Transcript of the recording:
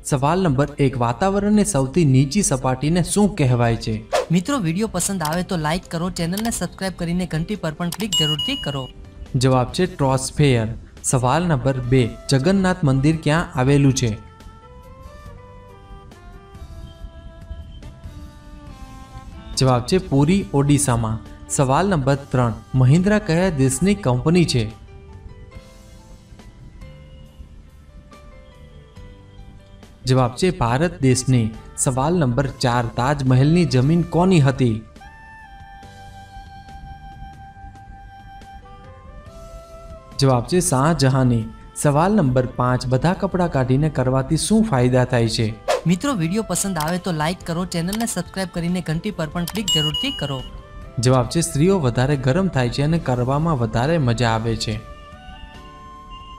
सवाल नंबर 1 वातावरण ने सौथी नीची सपाटी ने शू कहेवाय छे? मित्रों वीडियो पसंद आवे तो लाइक करो, चैनल ने सब्सक्राइब करीने घंटी पर पण क्लिक जरूरथी करो। जवाब छे ट्रोस्फेयर। सवाल नंबर 2 जगन्नाथ मंदिर क्यां आवेलुं छे? जवाब छे पुरी ओडिशा में। सवाल नंबर 3 महिंद्रा कया देशनी कंपनी छे? जवाब छे भारत देशनी। सवाल नंबर 4 ताजमहलनी जमीन कोनी हती? जवाब छे शाहजहानी। सवाल नंबर 5 बधा कपड़ा काढीने करवाथी शू फायदा थाय छे? मित्रों वीडियो पसंद आवे तो लाइक करो, चैनल ने सब्सक्राइब करीने घंटी पर पण क्लिक जरूरथी करो। जवाब छे स्त्रीओ वधारे गरम थाय छे अने करवामां वधारे मजा आवे छे।